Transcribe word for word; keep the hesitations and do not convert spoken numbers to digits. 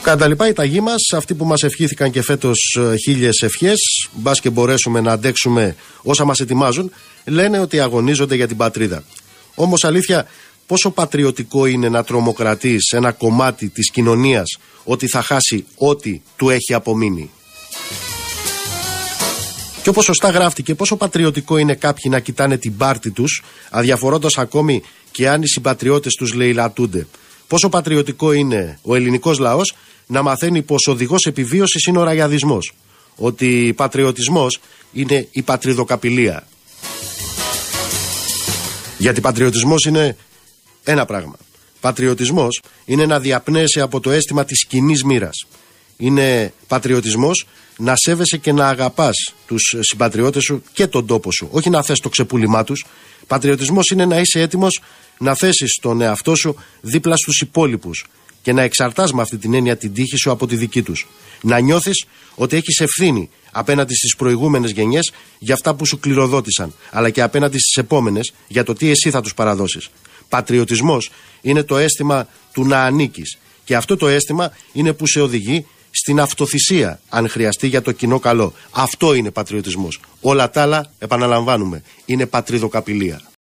Κατά τα λοιπά, οι ταγοί μας, αυτοί που μας ευχήθηκαν και φέτος χίλιες ευχές, μπας και μπορέσουμε να αντέξουμε όσα μας ετοιμάζουν, λένε ότι αγωνίζονται για την πατρίδα. Όμως αλήθεια, πόσο πατριωτικό είναι να τρομοκρατείς ένα κομμάτι της κοινωνίας ότι θα χάσει ό,τι του έχει απομείνει? Και όπως σωστά γράφτηκε, πόσο πατριωτικό είναι κάποιοι να κοιτάνε την πάρτη τους, αδιαφορώντας ακόμη και αν οι συμπατριώτες τους λαιλατούνται. Πόσο πατριωτικό είναι ο ελληνικός λαός να μαθαίνει πως οδηγός επιβίωσης είναι ο ραγιαδισμός. Ότι πατριωτισμός είναι η πατριδοκαπηλεία. Γιατί πατριωτισμός είναι ένα πράγμα. Πατριωτισμός είναι να διαπνέεσαι από το αίσθημα της κοινής μοίρας. Είναι πατριωτισμός να σέβεσαι και να αγαπάς τους συμπατριώτες σου και τον τόπο σου, όχι να θες το ξεπούλημά τους. Πατριωτισμός είναι να είσαι έτοιμος να θέσεις τον εαυτό σου δίπλα στους υπόλοιπους και να εξαρτάς με αυτή την έννοια την τύχη σου από τη δική τους. Να νιώθεις ότι έχεις ευθύνη απέναντι στις προηγούμενες γενιές για αυτά που σου κληροδότησαν, αλλά και απέναντι στις επόμενες για το τι εσύ θα τους παραδώσεις. Πατριωτισμός είναι το αίσθημα του να ανήκεις, και αυτό το αίσθημα είναι που σε οδηγεί στην αυτοθυσία, αν χρειαστεί, για το κοινό καλό. Αυτό είναι πατριωτισμός. Όλα τα άλλα, επαναλαμβάνουμε, είναι πατριδοκαπηλεία.